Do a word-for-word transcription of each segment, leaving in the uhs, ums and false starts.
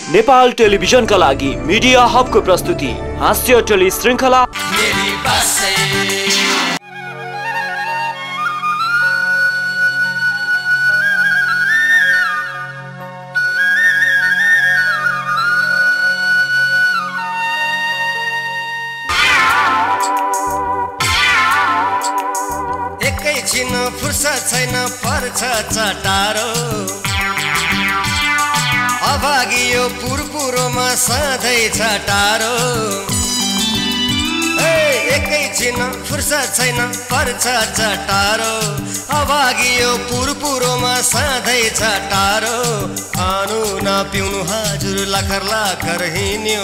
नेपाल टेलिभिजनका लागि मिडिया हबको प्रस्तुति हास्य टेली श्रृङ्खला मेरी बासै। एकैछिन फुर्सद छैन पर्छ चटारो, अभागी यो पुरपुरोमा सधैँ छ टाढो। एकैछिन फुर्सद छैन पर्छ चटारो, अभागी यो पुरपुरोमा सधैँ छ टाढो। खानु नपिउनु हजुर लखर लखर हिँड्यो,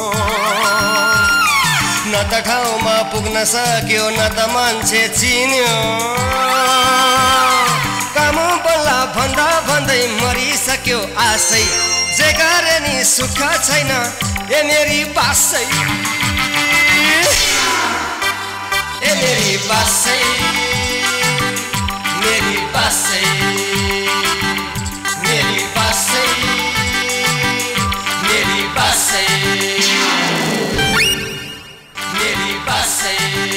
न त ठाउँमा पुग्न सक्यो न त मान्छे चिन्यो। काम बल्ला भन्दा भन्दै मरिसक्यो आशै, जे गरे नि सुख छैन ए मेरी बासै, ए मेरी बासै, मेरी बासै, मेरी बासै, मेरी बासै, मेरी बासै।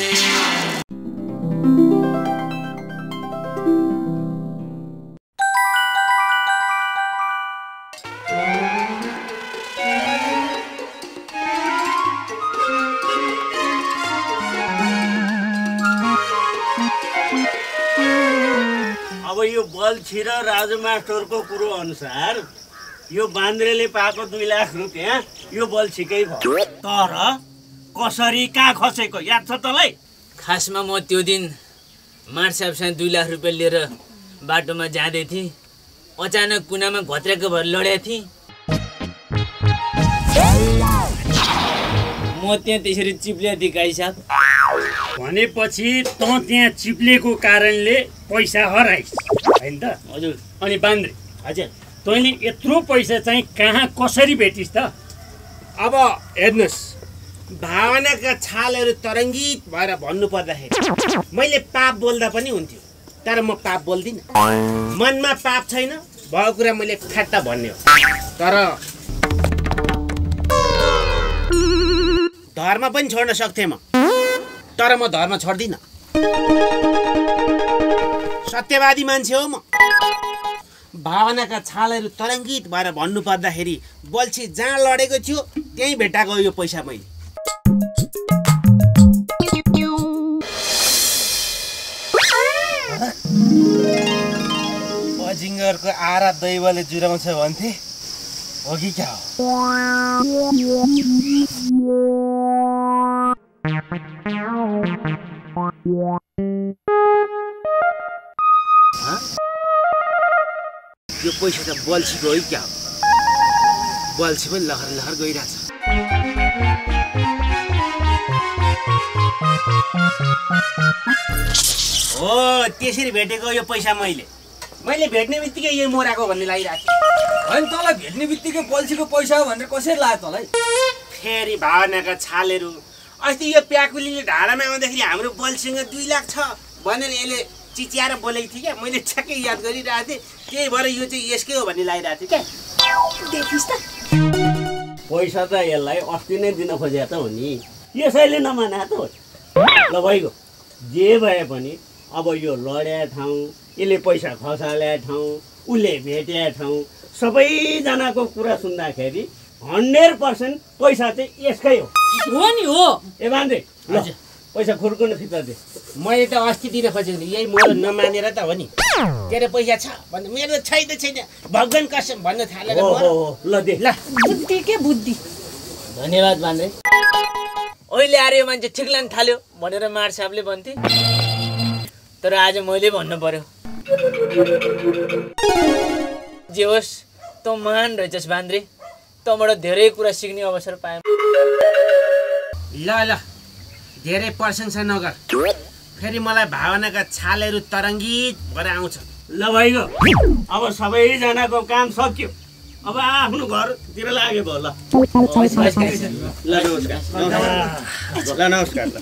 अब यो बल्छी र राजु मास्टरको कुरो अनुसार यो बान्द्रेले पाएको दुई लाख रुपियाँ यो बल्छीकै भयो। तर कसरी कहाँ खसेको याद छ तँलाई? खासमा म त्यो दिन मार साहबसँग दुई लाख रुपियाँ लिएर बाटोमा जाँदै थिएँ, अचानक कुनामा घत्रेको भएर लडेको थिएँ। म त्यहाँ त्यसरी चिप्ले थिएँ गाई साहब। भनेपछि त त्यहाँ चिप्लेको कारणले पैसा हराइस् होइन त? हजुर। अनि बान्द्रे हजुर तैँले यत्रो पैसा चाहिँ कहाँ कसरी भेटिस् त? अब हेर्नुहोस्, भावनाका छालहरू तरङ्गित भएर भन्नु पर्दाखेरि मैले पाप बोल्दा पनि हुन्थ्यो, तर म पाप बोल्दिनँ। मनमा पाप छैन, भएको कुरा मैले फ्याट्ट भन्ने हो। तर धर्म पनि छोड्न सक्थेँ म, तर म धर्म छोड्दिनँ। सत्यवादी मान्छे हो म। भावनाका छालहरू तरङ्गित भएर भन्नु पर्दाखेरि बल्छी जहाँ लडेको थियो त्यहीँ भेटाएको यो पैसा मैले। अजिङ्गरको आरा दैवले जुराउँछ भन्थे हो कि क्या हो? यो पैसा त बल्छीको हो क्या हो? बल्छी पनि लहर लहर गइरहेछ। हो त्यसरी भेटेको यो पैसा मैले मैले भेट्ने बित्तिकै यो मोराको भन्ने लागिरहेको थियो। होइन तँलाई भेट्ने बित्तिकै बल्छीको पैसा हो भनेर कसरी लाग्यो तँलाई? फेरि भावनाका छालहरू अस्ति यो प्याकुलीले ढाडामा आउँदाखेरि हाम्रो बल्छीसँग दुई लाख छ भनेर यसले चिच्याएर बोलेको थियो क्या। मैले ठ्याक्कै याद गरिरहेको थिएँ, त्यही भएर यो चाहिँ यसकै हो भन्ने लागिरहेको थियो क्या। देखिस् त पैसा त यसलाई अस्ति नै दिन खोजेको त हो नि, यसैले नमाना त हो। ल भइगयो, जे भए पनि अब यो लड्या ठाउँ, यसले पैसा खसाल्या ठाउँ, उसले भेट्या ठाउँ, सबैजनाको कुरा सुन्दाखेरि हन्ड्रेड पर्सेन्ट पैसा चाहिँ यसकै हो। हो नि हो। ए बान्द्रे ल पैसा खुर्कुन फिर्ता दे। मैले त अस्ति दिन खोजेको थिएँ, यही मोर नमानेर त हो नि। तेरो पैसा छ भन्दा मेरो त छैन छैन भगवान कसम भन्न थालेर ल दे। ल बुद्धि के बुद्धि। धन्यवाद बान्द्रे। अहिले आएर यो मान्छे ठिक लाग्न थाल्यो भनेर मार साहबले भन्थे, तर आज मैले भन्नु पर्यो। जे होस्, त महान रहेछस् बान्द्रे, तँबाट धेरै कुरा सिक्ने अवसर पाएँ। ल ल धेरै प्रशंसा नगर, फेरि मलाई भावनाका छालहरू तरङ्गित भएर आउँछ। ल भइगयो, अब सबैजनाको काम सक्यो, अब आफ्नो घरतिर लाग्यो भयो। ल ल नमस्कार। ल नमस्कार। ल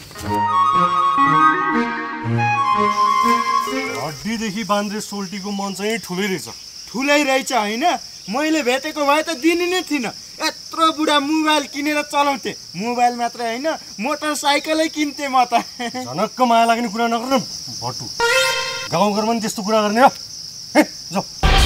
हड्डीदेखि बान्द्रे सोल्टीको मन चाहिँ ठुलै रहेछ। ठुलै रहेछ होइन मैले भेटेको भए त दिने नै थिइनँ यत्रो बुढा मोबाइल किनेर चलाउँथे मोबाइल मात्रै होइन मोटरसाइकलै किन्थे म त झनक्क माया लाग्ने कुरा नगर्नु भट्टु गाउँघरमा पनि त्यस्तो कुरा गर्ने हो जाऊ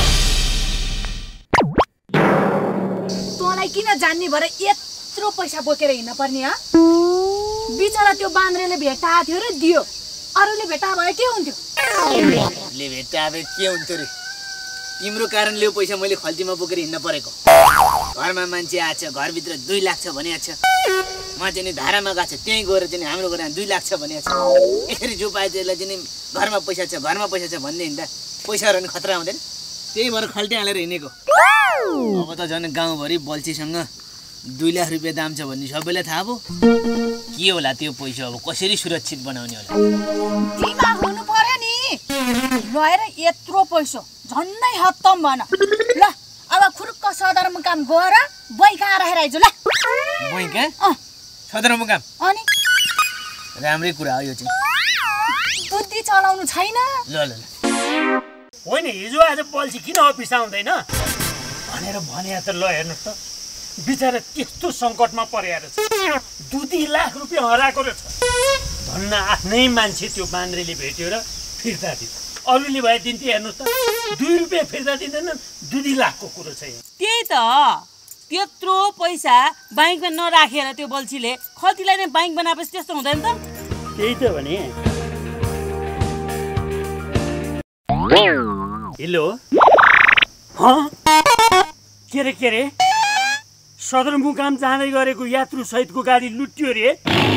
तँलाई किन जान्ने भएर यत्रो पैसा बोकेर हिँड्न पर्ने ह बिचरा त्यो बान्द्रेले भेटाएको थियो र दियो अरूले भेटा भए के हुन्थ्यो ले भेटा भए के हुन्थ्यो रे तिम्रो कारणले यो पैसा मैले खल्तीमा बोकेर हिँड्न परेको घरमा मान्छे आछ घरभित्र दुई लाख छ भने आछ म चाहिँ नि धारामा गएको छ त्यहीँ गएर चाहिँ हाम्रो घरमा दुई लाख छ भने आछ यसरी जो पाए त्यसलाई चाहिँ घरमा पैसा छ घरमा पैसा छ भन्दै हिँड्दा पैसाहरू नि खतरा हुँदैन त्यही भएर खल्टी हालेर हिँडेको अब त झन् गाउँभरि बल्छीसँग दुई लाख रुपियाँ दाम छ भन्ने सबैलाई थाहा भयो के होला त्यो पैसा अब कसरी सुरक्षित बनाउने होला दिमाग हुनु पर्यो नि लएर यत्रो पैसा झन्नै हत्तम भन ल अब खुरुक्क सदरमुकाम गएर बैका राखेर आइज ल बैका सदरमुकाम अनि राम्रै कुरा हो यो चाहिँ बुद्धि चलाउनु छैन ल ल ल होइन हिजो आज बल्छी किन अफिस आउँदैन भनेर भने त ल हेर्नुहोस् त बिचरा त्यस्तो सङ्कटमा परेर छ दुई लाख रुपियाँ हराएको रहेछ धन्न आफ्नै मान्छे त्यो बान्द्रेले भेट्यो र फिर्ता दियो अरूले भए दिन्थे हेर्नुहोस् त दुई रुपियाँ फिर्ता दिँदैन दुई लाखको कुरो छ त्यही त त्यत्रो पैसा ब्याङ्कमा नराखेर त्यो बल्छीले खल्तीलाई नै ब्याङ्क बनाएपछि त्यस्तो हुँदैन त त्यही त भने हेलो के रे के रे सदरमुकाम जाँदै गरेको यात्रु सहितको गाडी लुट्यो रे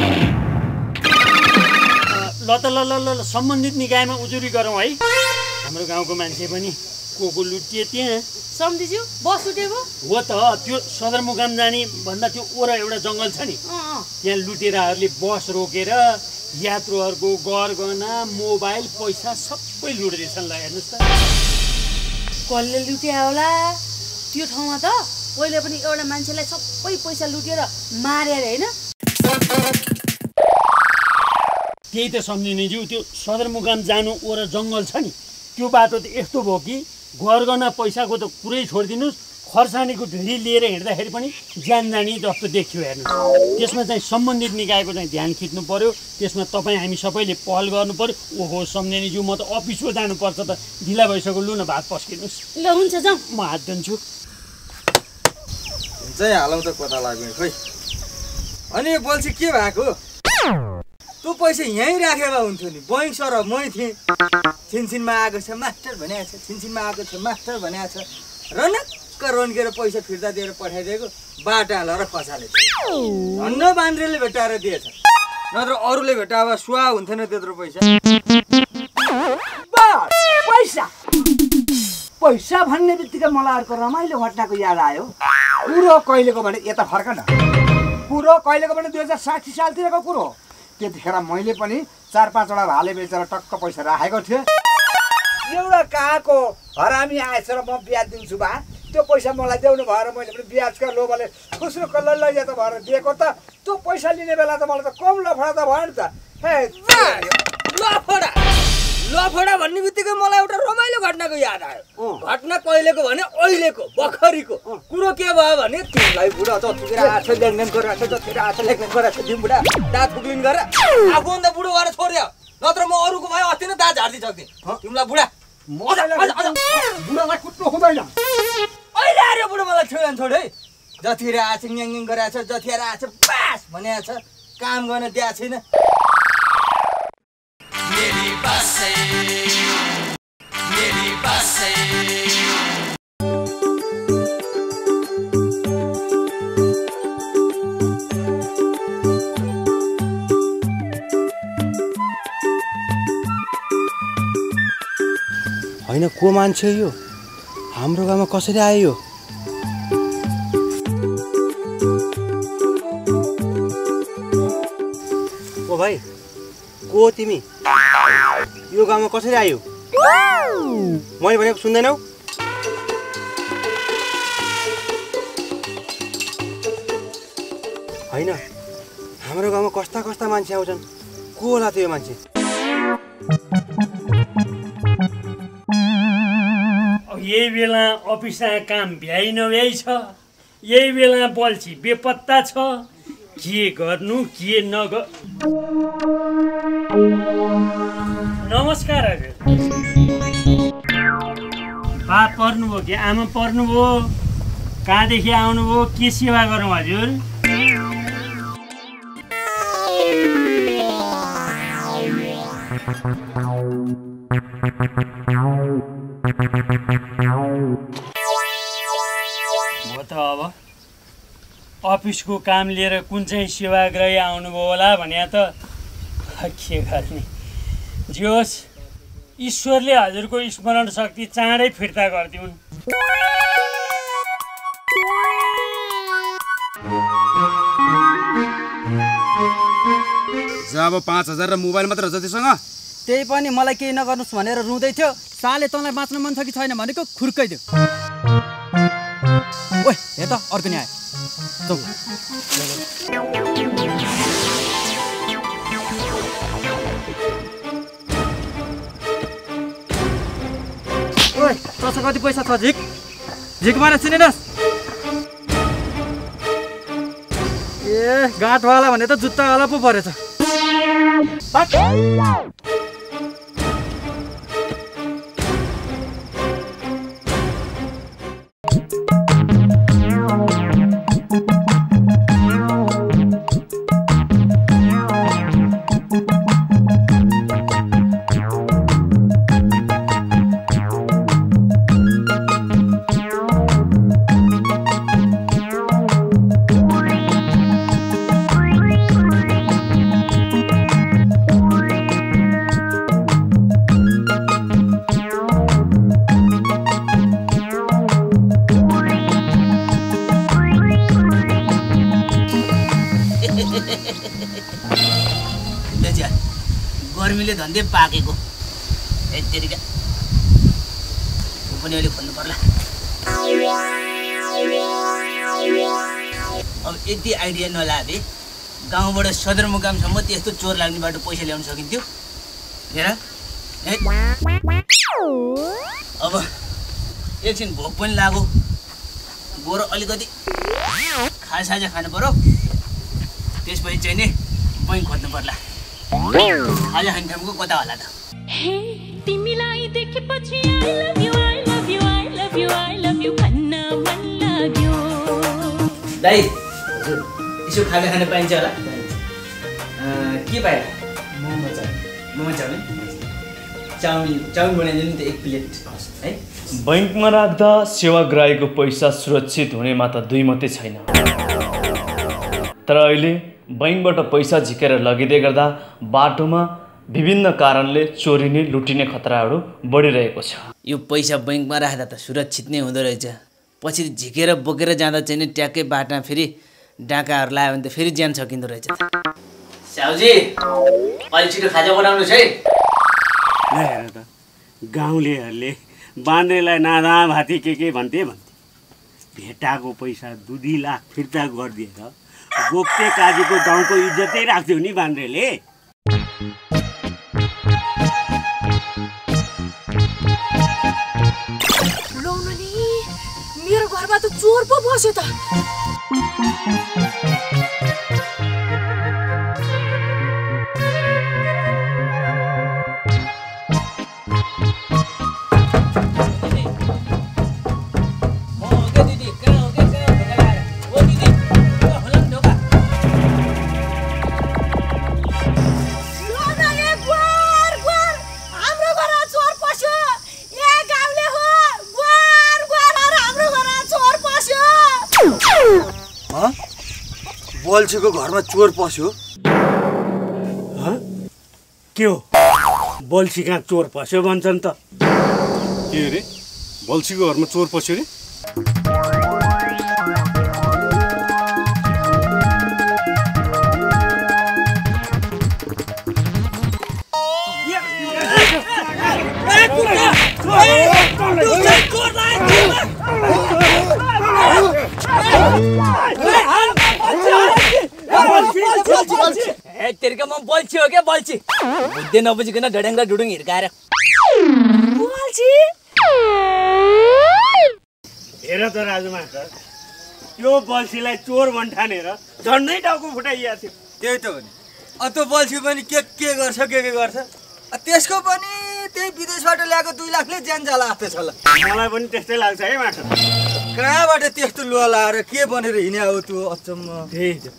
ल त ल ल ल सम्बन्धित निकायमा उजुरी गरौँ है हाम्रो गाउँको मान्छे पनि को को लुटिए त्यहाँ सम्झिज्यू बस लुटेको हो त त्यो सदरमुकाम जाने भन्दा त्यो ओरा एउटा जङ्गल छ नि त्यहाँ लुटेराहरूले बस रोकेर यात्रुहरूको गरगहना मोबाइल पैसा सबै लुटेछन् ल हेर्नुहोस् त कसले लुट्या होला त्यो ठाउँमा त पहिले पनि एउटा मान्छेलाई सबै पैसा लुटेर मारे होइन त्यही त सम्झिने ज्यू त्यो सदरमुकाम जानु ओरा जङ्गल छ नि त्यो बाटो त यस्तो भयो कि गरगहना पैसाको त कुरै छोडिदिनुहोस् खर्सानीको ढिँडी लिएर हिँड्दाखेरि पनि ज्यान जाने जस्तो देखियो हेर्नुहोस् त्यसमा चाहिँ सम्बन्धित निकायको चाहिँ ध्यान खिच्नु पर्यो त्यसमा तपाईँ हामी सबैले पहल गर्नु पर्यो ओहो सम्झिने ज्यू म त अफिसको जानुपर्छ त ढिला भइसक्यो लु न भात पस्किनुहोस् ल हुन्छ जाउँ म हात दिन्छु चाहिँ हालौँ त कता लाग्ने खोइ अनि यो बल्छी के भएको त्यो पैसा यहीँ राखेर हुन्थ्यो नि बैङ्क सर मै थिएँ छिनछिनमा आएको छ मास्टर भनेको छ छिनछिनमा आएको छ मास्टर भनेको छ रनक्क रन्केर पैसा फिर्ता दिएर पठाइदिएको बाटा हालेर खसाले धन्न बान्द्रेले भेटाएर दिएछ नत्र अरूले भेटाए सुहा हुन्थेन त्यत्रो पैसा पैसा पैसा भन्ने बित्तिकै मलाई अर्को रमाइलो घटनाको याद आयो कुरो कहिलेको भने यता फर्क न कुरो कहिलेको भने दुई हजार साठी सालतिरको कुरो त्यतिखेर मैले पनि चार पाँचवटा भाले बेचेर टक्क पैसा राखेको थिएँ एउटा कहाँको हरामी आएछ र म ब्याज दिन्छु बा त्यो पैसा मलाई देउनु भएर मैले पनि ब्याजका लोभले खुस्रो कल्लै लैजा त भएर दिएको त त्यो पैसा लिने बेला त मलाई त कम लफडा त भयो नि त हे लफडा लफडा भन्ने बित्तिकै मलाई एउटा रमाइलो घटनाको याद आयो घटना कहिलेको भने अहिलेको भर्खरीको कुरो के भयो भने तिमीलाई बुढा जतिखेर आछ लेनदेन गरेर जतिखेर आछ लेनदेन गरेर तिमी बुढा दाँत खुक्लिन गरेर आफूभन्दा बुढो भएर छोड्यो नत्र म अरूको भए अस्ति नै दाँत झार्दै सक्थेँ तिमीलाई बुढा बुढालाई कुट्नु हुँदैन अहिले आएर बुढो मलाई छोड्यान छोड है जतिखेर आछ ङ्याङ गरेर छ जतिखेर आछ बास भनेको छ काम गर्न दिएको छैन मेरी बासै मेरी बासै होइन को मान्छे यो हाम्रो गाउँमा कसरी आयो यो ओ भाइ को तिमी यो गाउँमा कसरी आयो मैले भनेको सुन्दैनौ होइन हाम्रो गाउँमा कस्ता कस्ता मान्छे आउँछन् को होला त्यो मान्छे यही बेला अफिसमा काम भ्याइ नभ्याइ छ, यही बेला बल्छी बेपत्ता छ, के गर्नु के नग। नमस्कार हजुर। बा पर्नुभयो कि आमा पर्नुभयो? कहाँदेखि आउनुभयो? के सेवा गरौँ हजुर? हो त अब अफिसको काम लिएर कुन चाहिँ सेवाग्राही आउनुभयो होला भने त के गर्ने। जे होस्, ईश्वरले हजुरको स्मरण शक्ति चाँडै फिर्ता गरिदिउन्। जब पाँच हजार र मोबाइल मात्र जतिसँग, त्यही पनि मलाई केही नगर्नुहोस् भनेर रुँदै थियो। साले तँलाई बाँच्न मन छ कि छैन भनेको खुर्काइदियो। ओइ हे त अर्को नि आयो। ओइ तँसँग कति पैसा छ झिक? झिक मारे चिनेनस्? ए गाँठवाला भने त जुत्तावाला पो परेछ। गर्मीले धन्दै पाकेको यतिका पनि अहिले खोल्नु पर्ला। अब यति आइडिया नलाभे गाउँबाट सदरमुकामसम्म त्यस्तो चोर लाग्ने बाटो पैसा ल्याउन सकिन्थ्यो। हेर अब एकछिन भोक पनि लाग्यो, बरु अलिकति खाजासाजा खानु पर्यो, त्यसपछि चाहिँ नि बैङ्क खोज्नु पर्ला। आज खाने ठाउँको कता होला त? तिमीलाई देखेपछि I love you, I love you, I love you, I love you भन्न मन लाग्यो। दाइ यसो खाजा खान पाइन्छ होला? के पायो? Momo chow mein. Momo chow mein chow mein chow mein बनाइदिनु नि त एक प्लेट है। बैङ्कमा राख्दा सेवाग्राहीको पैसा सुरक्षित हुनेमा त दुई मात्रै छैन, तर अहिले बैङ्कबाट पैसा झिकेर लगिँदै गर्दा बाटोमा विभिन्न कारणले चोरिने लुटिने खतराहरू बढिरहेको छ। यो पैसा बैङ्कमा राख्दा त सुरक्षित नै हुँदो रहेछ, पछि झिकेर बोकेर जाँदा चाहिँ नि ट्याक्कै बाटोमा फेरि डाकाहरू लायो भने त फेरि ज्यान सकिँदो रहेछ। साउजी अलि छिटो खाजा बनाउनुहोस् है। हेर त गाउँलेहरूले बान्द्रेलाई नादा भाती के के भन्थे भन्थे, भेटाको पैसा दुई दुई लाख फिर्ता गरिदिएर गोप्ते काजीको गाउँको इज्जतै राख्थ्यो नि बान्द्रेले। मेरो घरमा त चोर पो बस्यो त। बल्छीको घरमा चोर पस्यो? के हो बल्छी कहाँ चोर पस्यो भन्छन् त? के रे बल्छीको घरमा चोर पस्यो रे? तेरिका म बल्छी हो क्या बल्छी, बुद्धि नबुझिकन ढड्याङ्गा डुडुङ हिर्काएर। बल्छी हेर त राजु मास्टर त्यो बल्छीलाई चोर भन्ठानेर झन्डै टाउको फुटाइएको थियो। त्यही त हो नि। अ त्यो बल्छी पनि के के गर्छ के के गर्छ त्यसको पनि त्यही विदेशबाट ल्याएको दुई लाखले ज्यान जाला जस्तो छ ल। मलाई पनि त्यस्तै लाग्छ है मास्टर। कहाँबाट त्यस्तो लुवा लाएर के बनेर हिँडे हो त्यो अचम्म। त्यही त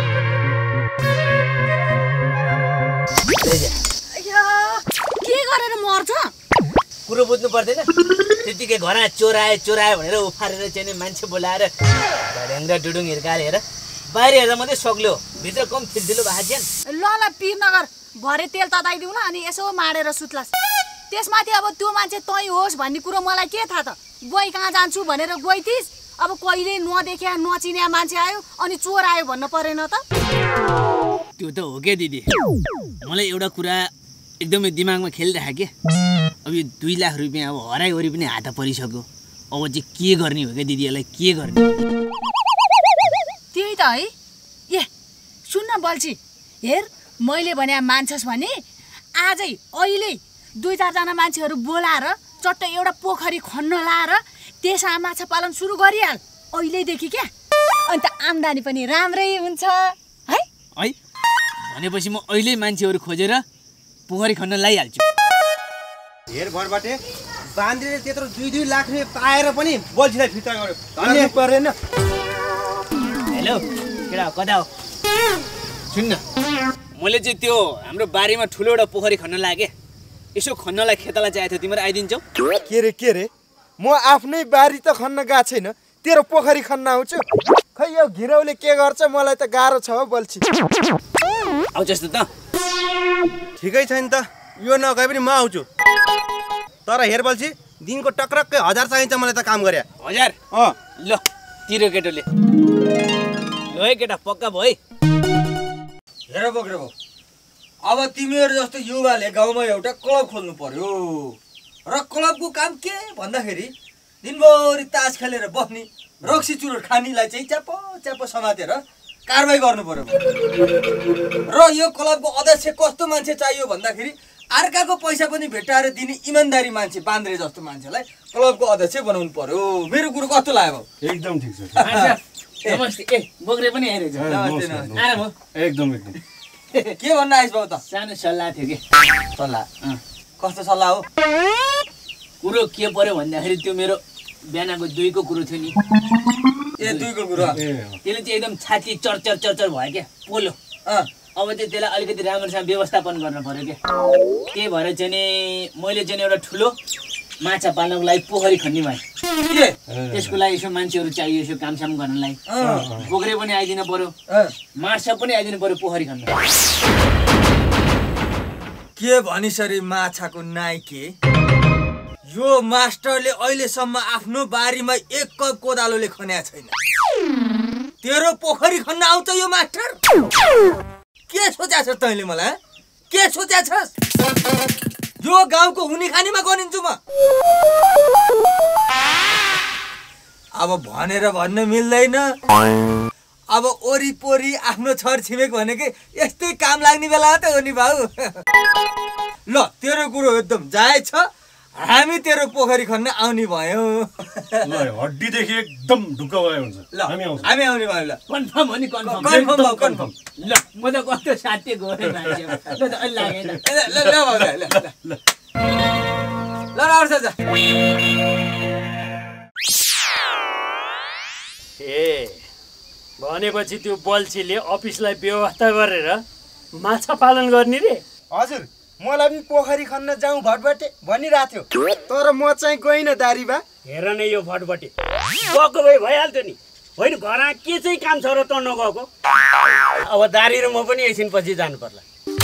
के गरेर मर्छ कुरो बुझ्नु पर्दैन। त्यतिकै घरमा चोर आयो चोर आयो भनेर उफारेर चाहिँ मान्छे बोलाएर ढ्याङ्ग्रा डुडुङ हिर्कालेर बाहिर हेर्दा मात्रै सक्लो भित्र कम थिल्थिलो भएको ज्यान। ल ल पिर नगर भरे तेल तताइदिउँ न अनि यसो माडेर सुत्लास्। त्यसमाथि अब त्यो मान्छे तै होस् भन्ने कुरो मलाई के थाहा त। गई कहाँ जान्छु भनेर गइथिस् अब कहिले नदेखिया नचिन्या मान्छे आयो अनि चोर आयो भन्न परेन त। त्यो त हो क्या दिदी। मलाई एउटा कुरा एकदमै दिमागमा खेलिरहेको के अब यो दुई लाख रुपियाँ अब हराइवरि पनि हात परिसक्यो। अब चाहिँ के गर्ने हो क्या दिदी यसलाई के गर्ने। त्यही त है। ए सुन्न बल्छी हेर मैले भने मान्छस् भने आजै अहिले दुई चारजना मान्छेहरू बोलाएर चट्ट एउटा पोखरी खन्न लाएर त्यसमा माछा पालन सुरु गरिहाल अहिलेदेखि क्या। अन्त आम्दानी पनि राम्रै हुन्छ है। है भनेपछि म अहिले मान्छेहरू खोजेर पोखरी खन्न लगाइहाल्छु। हेर घरबाटे बाँधेर त्यत्रो दुई दुई लाख रुपियाँ पाएर पनि बल्छीलाई फिर्ता गर्यो धन्य परेन। हेलो केटा कता हो सुन्न मैले चाहिँ त्यो हाम्रो बारीमा ठुलो एउटा पोखरी खन्न लागेँ। यसो खन्नलाई खेताला चाहिएको थियो तिमीहरू आइदिन्छौ। के रे के रे म आफ्नै बारी त खन्न गएको छैन तेरो पोखरी खन्न आउँछु। खै यो घिरौले के गर्छ मलाई त गाह्रो छ हौ बल्छी। आउँछ जस्तो त ठिकै छ नि त यो नगए पनि म आउँछु। तर हेर बल्छी दिनको टक्रक्कै हजार चाहिन्छ मलाई त काम गरे। हजार अँ ल तिरो केटोले ल है केटा पक्का भयो है। हेर बोक्रे भाउ अब तिमीहरू जस्तो युवाले गाउँमा एउटा क्लब खोल्नु पर्यो र क्लबको काम के भन्दाखेरि दिनभरि तास खेलेर बस्ने रक्सी चुरोट खानीलाई चाहिँ च्याप च्याप समातेर कारबाही गर्नु पर्यो। र यो क्लबको अध्यक्ष कस्तो मान्छे चाहियो भन्दाखेरि अर्काको पैसा पनि भेटाएर दिने इमान्दारी मान्छे बान्द्रे जस्तो मान्छेलाई क्लबको अध्यक्ष बनाउनु पर्यो। मेरो कुरो कस्तो लाग्यो? एकदम ठिक छ। नमस्ते ए बोक्रे पनि आइरहेछ। नमस्ते नमस्ते आराम हो एकदम एकदम। के भन्न आइस बाबु त? सानो सल्लाह थियो कि। सल्लाह कस्तो सल्लाह हो? कुरो के पर्यो भन्दाखेरि त्यो मेरो बिहानको दुईको कुरो थियो नि। ए दुईको कुरो त्यसले चाहिँ एकदम छाती चरचर चरचर भयो क्या पोलो। अब चाहिँ त्यसलाई अलिकति राम्रोसँग व्यवस्थापन गर्न पर्यो क्या। त्यही भएर चाहिँ नि मैले चाहिँ एउटा ठुलो माछा पाल्नको लागि पोखरी खन्ने भएँ। त्यसको लागि यसो मान्छेहरू चाहियो यसो कामसाम गर्नलाई। बोक्रे पनि आइदिनु पर्यो माछा पनि आइदिनु पर्यो पोखरी खन्न। के भनिसरी माछाको नाइके यो मास्टरले अहिलेसम्म आफ्नो बारीमा एक कप कोदालोले खन्या छैन। तेरो पोखरी खन्न आउँछ यो मास्टर? के सोच्या छस् तैँले मलाई? के सोच्या छस्? यो गाउँको हुने खानीमा गनिन्छु म। अब भनेर भन्न मिल्दैन। अब ओरिपोरी आफ्नो छरछिमेक भनेकै यस्तै काम लाग्ने बेला त हो नि भाउ। ल तेरो कुरो एकदम जायज छ। हामी तेरो पोखरी खन्न आउने भयो। ल हड्डीदेखि एकदम ढुक्क भयो हुन्छ। ल हामी आउँछौँ। हामी आउने भयो। ल कन्फर्म हो नि कन्फर्म। कन्फर्म हो कन्फर्म। ल म त कस्तो साथी गएँ मान्छे। ल त अलि लागेन। ल ल ल ल ल ल राउर साजा। ए भनेपछि त्यो बल्छीले अफिसलाई व्यवस्था गरेर माछा पालन गर्ने रे? हजुर मलाई पनि पोखरी खन्न जाउँ भटबटे भनिरहेको थियो तर म चाहिँ गइनँ दारीबा। हेर न यो भटबटे गएको भए भइहाल्थ्यो नि। होइन घरमा के चाहिँ काम छ र त नगएको? अब दारी र म पनि एकछिन पछि जानु पर्ला।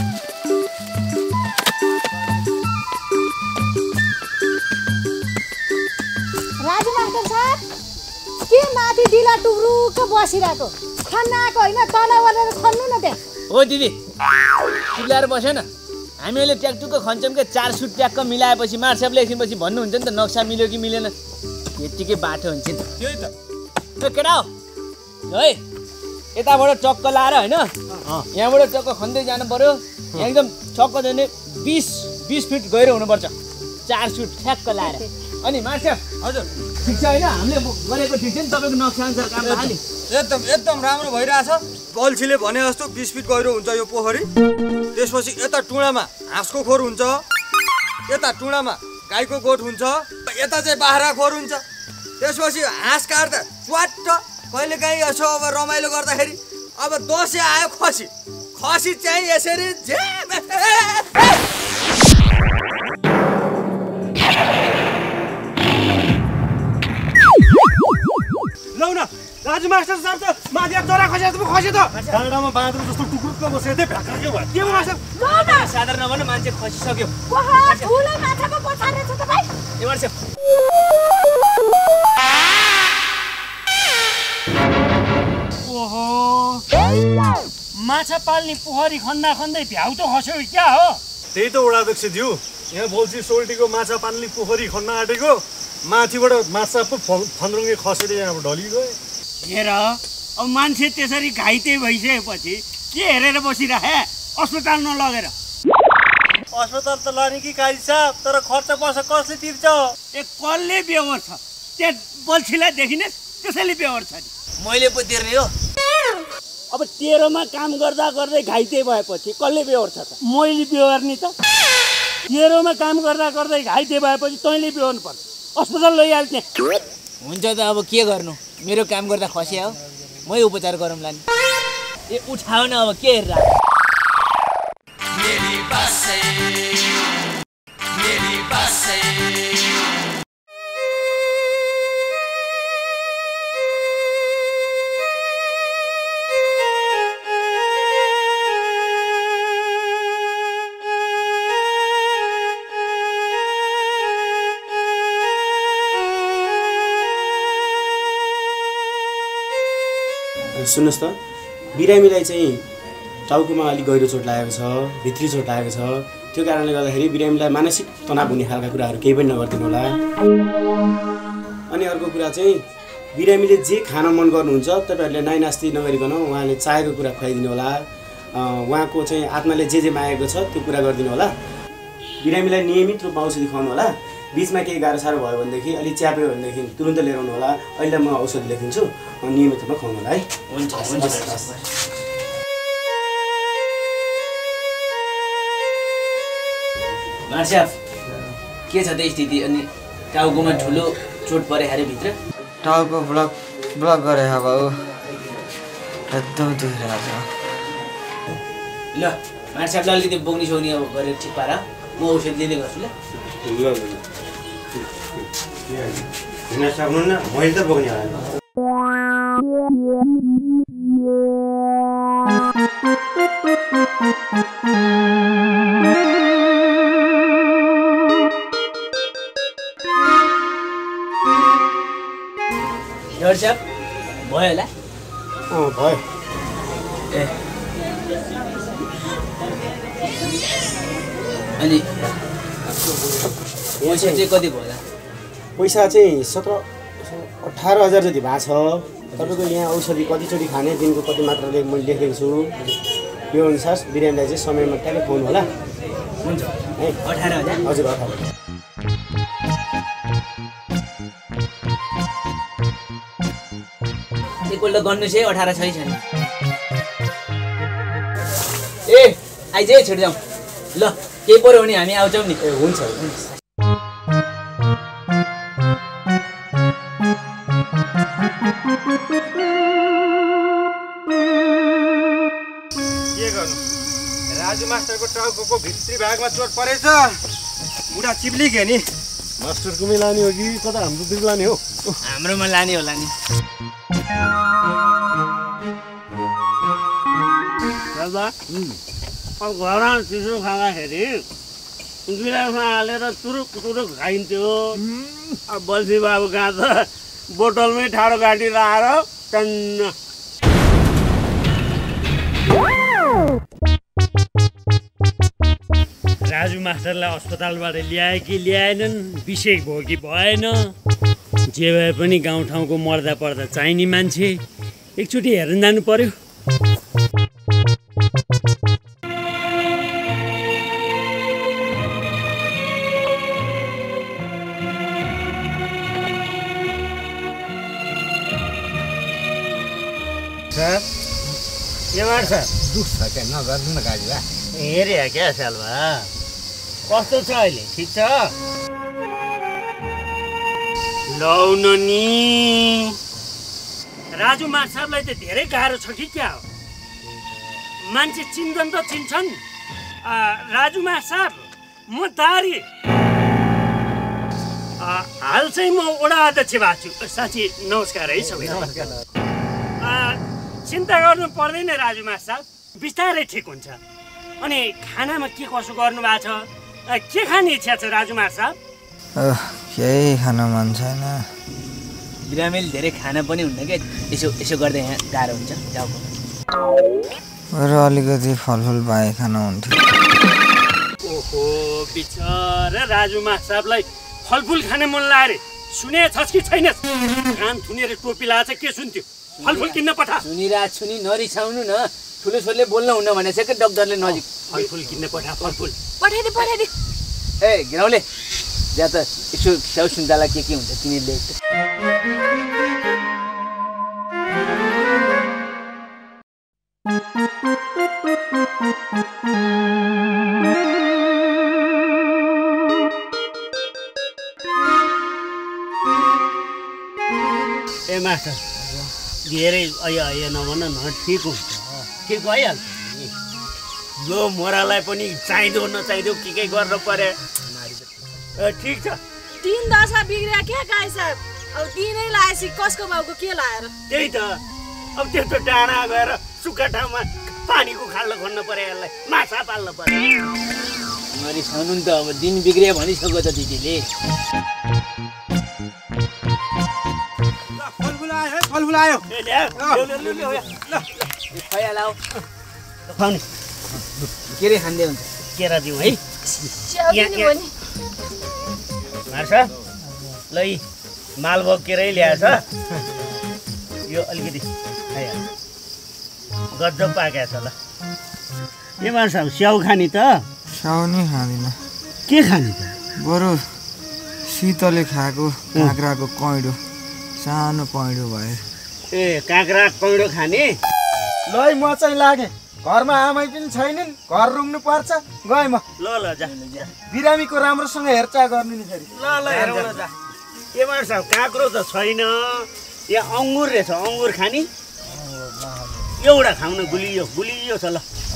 राजु मास्टर साहब के माथि डिला टुक्रुक बसिरहेको खन्न आएको होइन तल गरेर खन्नु न त्यहाँ। हो दिदी चिल्लाएर बसेन हामीले ट्याकटुक्क खन्छौँ क्या। चार सुट ट्याक्क मिलाएपछि मार्सेपले एकछिनपछि भन्नुहुन्छ नि त नक्सा मिल्यो कि मिलेन। यत्तिकै बाटो हुन्छ नि त्यही त। त्यो केटा हो है यताबाट चक्क लाएर होइन यहाँबाट चक्क खन्दै जानु पर्यो। यहाँ एकदम चक्क जाने बिस बिस फिट गहिरो हुनुपर्छ। चार सुट ठ्याक्क लाएर अनि मार्सेफ हजुर ठिक छ होइन हामीले गरेको ठिक छ नि तपाईँको नक्सा अनुसार काम भयो नि एकदम एकदम राम्रो भइरहेछ बल्छीले भने जस्तो बिस फिट गहिरो हुन्छ यो पोखरी त्यसपछि यता टुँडामा हाँसको खोर हुन्छ यता टुँडामा गाईको गोठ हुन्छ यता चाहिँ बाख्रा खोर हुन्छ त्यसपछि हाँस काट्दा च्वाट्ट कहिले काहीँ यसो अब रमाइलो गर्दाखेरि अब दसैँ आयो खसी खसी चाहिँ यसरी लौ न राजु मास्टर साहब त माथि चरा खसे जस्तो खसे त डाँडामा बाँदर जस्तो टुक्रुक्क बसेको थियो भ्याक्का के भयो के मास्टर साधारण नभन्नु मान्छे खसिसक्यो ठुलै माछाको पछाडि छ तपाईँ ए मार्सेफ ओहो माछा पाल्ने पोखरी खन्दा खन्दै भ्याउ त खस्यो क्या हो त्यही त वडाध्यक्ष ज्यू यहाँ बोल्छी सोल्टीको माछा पाल्ने पोखरी खन्न आँटेको माथिबाट माछा पो फन्द्रुङ्गे खसेर यहाँबाट ढलिगयो हेर अब मान्छे त्यसरी घाइते भइसकेपछि के हेरेर बसिरहे अस्पताल नलगेर अस्पताल त लाने कि काजी साहब तर खर्च पर्छ कसले तिर्छ ए कसले बेहोर छ त्यहाँ बल्छीलाई देखिने त्यसैले बेहोर छ नि मैले पो तिर्ने हो अब तेह्रमा काम गर्दा गर्दै घाइते भएपछि कसले बेहोर छ त मैले बेहोर्ने त तेह्रमा काम गर्दा गर्दै घाइते भएपछि तैँले बेहोर्नु पर्छ अस्पताल लैहाल्ने हुन्छ त अब के गर्नु मेरो काम गर्दा खस्या हो मै उपचार गरौँला नि ए उठाउ न अब के हेरेर मेरी बासै मेरी बासै सुन्नुहोस् त बिरामीलाई चाहिँ टाउकोमा अलिक गहिरो चोट लागेको छ भित्री चोट लागेको छ त्यो कारणले गर्दाखेरि बिरामीलाई मानसिक तनाव हुने खालका कुराहरू केही पनि नगरिदिनु होला अनि अर्को कुरा चाहिँ बिरामीले जे खान मन गर्नुहुन्छ तपाईँहरूले नाइनास्ती नगरिकन उहाँले चाहेको कुरा खुवाइदिनु होला उहाँको चाहिँ आत्माले जे जे मागेको छ त्यो कुरा गरिदिनु होला बिरामीलाई नियमित रूपमा औषधि खुवाउनु होला बिचमा केही गाह्रो साह्रो भयो भनेदेखि अलिक च्याप्यो भनेदेखि तुरुन्त लिएर आउनु होला अहिले म औषधि लेखिदिन्छु नियमित रूपमा खुवाउनु होला है हुन्छ हुन्छ मार्सेफ के छ त स्थिति अनि टाउकोमा ठुलो चोट परे अरे भित्र टाउको ब्लक ब्लक गरे बाबु एकदम दुखिरहेको छ ल मार्सेफलाई अलिकति बोक्नी सोक्नी अब गरेर ठिक पार म औषधि लिँदै गर्छु ल ल ल सक्नु न मैले त बोक्ने होला साहब भयो होला अँ भयो ए अनि पैसा चाहिँ कति भयो होला पैसा चाहिँ सत्र अठार हजार जति भएको छ तपाईँको यहाँ औषधि कतिचोटि खाने दिनको कति मात्राले मैले लेखेको छु यो अनुसार बिरामीलाई चाहिँ समयमा ट्याक्कै खुवाउनु होला हुन्छ है अठार हजार हजुर अठार एकपल्ट गर्नु चाहिँ अठार छै छैन ए आइज है छिटो जाउँ ल केही पऱ्यो भने हामी आउँछौँ नि ए हुन्छ हुन्छ के गर्नु राजु मास्टरको टाउको भित्री भागमा चोट परेछ बुढा चिप्लिक्यो नि मास्टरकोमै लाने हो कि कता हाम्रोतिर लाने हो हाम्रोमा लाने होला नि दादा अब घरमा चिसो खाँदाखेरि गिलासमा हालेर तुरुक तुरुक खाइन्थ्यो अब बल्छी बाबु कहाँ त बोतलमै ठाडो गाडी लाएर टन्न राजु मास्टरलाई अस्पतालबाट ल्याए कि ल्याएनन् विषय भयो कि भएन जे भए पनि गाउँठाउँको मर्दा पर्दा चाहिने मान्छे एकचोटि हेर्न जानु पर्यो सर के गर्छ दुख छ क्या नगर्नु न गाडीबा हेरे क्या सालबा कस्तो छ अहिले ठिक छ लौन नि राजु मार साहबलाई त धेरै गाह्रो छ कि क्या हो मान्छे चिन्छन् त चिन्छन् राजु मार साहब म दारी हाल चाहिँ म वडा अध्यक्ष भएको छु साँच्ची नमस्कार है सबै चिन्ता गर्नु पर्दैन राजु मार साहब बिस्तारै ठिक हुन्छ अनि खानामा के कसो गर्नु भएको छ के खाने इच्छा छ राजु मार साहब केही खान मन छैन बिरामीले धेरै खाना पनि हुन्न क्या यसो यसो गर्दा यहाँ गाह्रो हुन्छ जाऊ बरु अलिकति फलफुल बाहे खान हुन्थ्यो ओहो बिचरा राजु मार साहबलाई फलफुल खाने मन लाग्यो सुने छस् कि छैनस् कान थुनेर टोपी लाछ के सुन्थ्यो फलफुल किन्न पठा सुनिरा सुनि नरिसाउनु न ठुलो छोरीले बोल्न हुन्न भनेछ कि डाक्टरले नजिक फलफुल किन्न पठा फलफुल पठाइदे पठाइदे ए गिराउले जा त यसो स्याउ सुन्तला के के हुन्छ तिमीले ए मास्टर धेरै अय अय नभन न ठिक हुन्छ ठिक भइहाल्छ नि यो मोरालाई पनि चाहिँदो नचाहिँदो के के गर्नु पर्यो ठिक छ तीन दशा बिग्रिया क्या गाई साहब अब तीनै लाएपछि कसको बाउको के लाएर त्यही त अब त्यस्तो डाँडा गएर सुक्खा ठाउँमा पानीको खाल्लो खन्न पर्यो यसलाई माछा पाल्नु पर्यो नरिसाउनु नि त अब दिन बिग्रियो भनिसक्यो त दिदीले फलफुल आयो फलफुल आयो खुवाइहाल खुवाउने के रे खाँदै हुन्छ केरा दिउँ है मार्छ ल यी मालभोग केरै ल्याएछ यो अलिकति खाइहाल गजब पाकेको छ ल के मार्छ स्याउ खाने त स्याउ नि खाँदिन के खाने त बरु शीतले खाएको काँक्राको कैँडो सानो कैँडो भयो ए काँक्रा कैँडो खाने ल म चाहिँ लागेँ घरमा आमै पनि छैनन् घर रुङ्नु पर्छ गएँ म ल ल जा बिरामीको राम्रोसँग हेरचाह गर्नु नि फेरि ल ल हेरौँ न जा के मार्छ काँक्रो त छैन यहाँ अङ्गुर रहेछ अङ्गुर खाने एउटा खाउन गुलियो गुलियो छ ल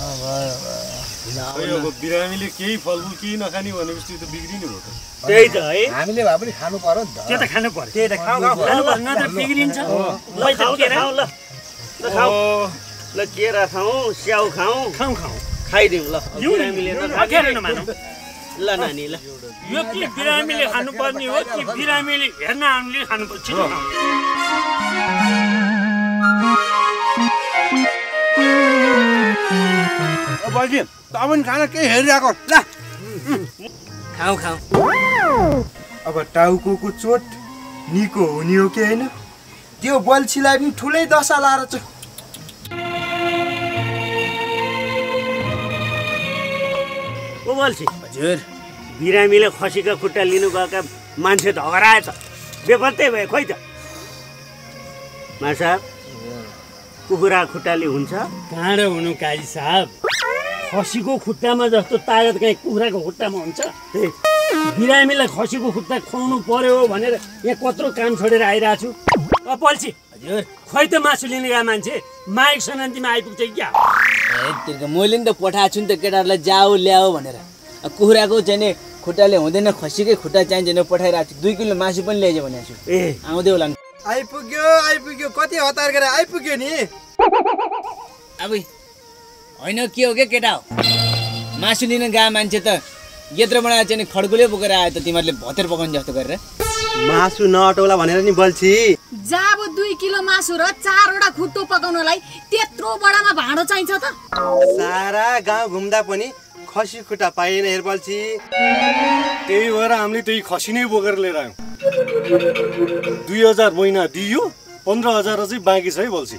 बिरामीले केही फलफुल केही नखाने भनेपछि त बिग्रिनु हो त त्यही त है हामीले भए पनि खानु पर्यो नि त त्यो त खानु पर्यो त्यही त खाऊ खाऊ खानु पर्यो नत्र बिग्रिन्छ ल खाऊ त खाऊ ल ल खाऊ ल केरा खाऊ स्याउ खाऊ खाऊ खाऊ खाइदिउँ ल बिरामीले अखेर नमानौ ल नानी ल यो के बिरामीले खानुपर्ने हो कि बिरामीले हेर्न आउनेले खानुपर्छ छिटो खाऊ बल्छी तपाईँ खाना केही हेरिरहेको ल खाऊ खाऊ अब टाउको चोट निको हुने हो कि होइन त्यो बल्छीलाई पनि ठुलै दशा लाएर छ ओ बल्छी हजुर बिरामीले खसीका खुट्टा लिनु गएका मान्छे त हराएछ बेपत्तै भयो खोइ त माछा कुखुरा खुट्टाले हुन्छ काँडो हुनु काजी साहब खसीको खुट्टामा जस्तो तागत कहीँ कुखुराको खुट्टामा हुन्छ बिरामीलाई खसीको खुट्टा खुवाउनु पर्यो भनेर यहाँ कत्रो काम छोडेर आइरहेको छु अ पल्छी हजुर खोइ त मासु लिने गएको मान्छे माइक सनान्तीमा आइपुग्छ क्या ए मैले नि त पठाएको छु नि त केटाहरूलाई जाऊ ल्याऊ भनेर कुखुराको चाहिँ खुट्टाले हुँदैन खसीकै खुट्टा चाहिन्छ भने पठाइरहेको छु दुई किलो मासु पनि ल्याइज भनेको छु ए आउँदै होला आइपुग्यो आइपुग्यो कति हतार गरेर आइपुग्यो नि अब होइन के हो क्या केटा हो मासु लिन गएको मान्छे त यत्रो बनाएर चाहिँ खड्गुले बोकेर आयो त तिमीहरूले भतेर पकाउने जस्तो गरेर मासु नअटौला भनेर नि बल्छी जाब दुई किलो मासु र चारवटा खुट्टो पकाउनलाई त्यत्रो बडामा भाँडो चाहिन्छ त सारा गाउँ घुम्दा पनि खसी खुट्टा पाइएन हेर बल्छी त्यही भएर हामीले त्यही खसी नै बोकेर लिएर आयौँ दुई हजार महिना दियो पन्ध्र हजार चाहिँ बाँकी छ है बल्छी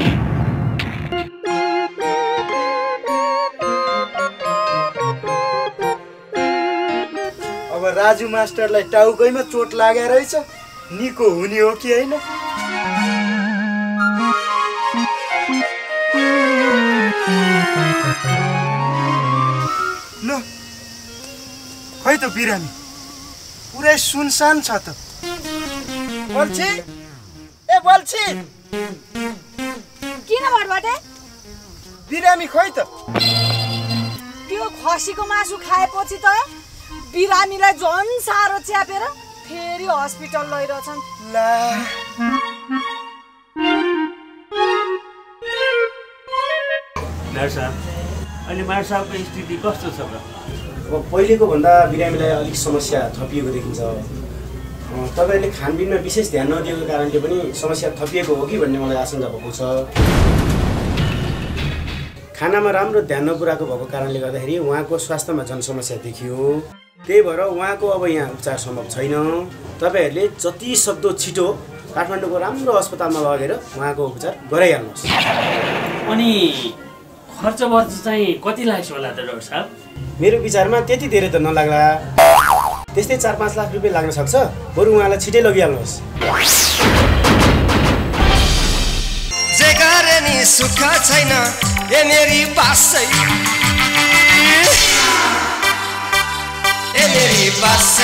अब राजु मास्टरलाई टाउकैमा चोट लागेर रहेछ निको हुने हो कि होइन ल खै त बिरामी पुरै सुनसान छ त। बल्छी ए बल्छी किन भटभटे? बिरामी खोइ त। त्यो खसीको मासु खाएपछि त बिरामीलाई झन् साह्रो च्यापेर फेरि हस्पिटल लैरहेछन्। ला डाक्टर साहब अहिले मार साहबको स्थिति कस्तो छ र? अब पहिलेको भन्दा बिरामीलाई अलिक समस्या थपिएको देखिन्छ। तपाईँहरूले खानपिनमा विशेष ध्यान नदिएको कारणले पनि समस्या थपिएको हो कि भन्ने मलाई आशंका भएको छ। खानामा राम्रो ध्यान नपुऱ्याएको भएको कारणले गर्दाखेरि उहाँको स्वास्थ्यमा झन् समस्या देखियो। त्यही भएर उहाँको अब यहाँ उपचार सम्भव छैन। तपाईँहरूले जति सक्दो छिटो काठमाडौँको राम्रो अस्पतालमा लगेर उहाँको उपचार गराइहाल्नुहोस्। अनि खर्च वर्च चाहिँ कति लाग्छ होला त डाक्टर साहब? मेरो विचारमा त्यति धेरै त नलाग्ला, त्यस्तै चार पाँच लाख रुपियाँ लाग्न सक्छ। बरु उहाँलाई छिटै लगिहाल्नुहोस्। जे गरे नि सुख छैन ए मेरी बासै ए मेरी बासै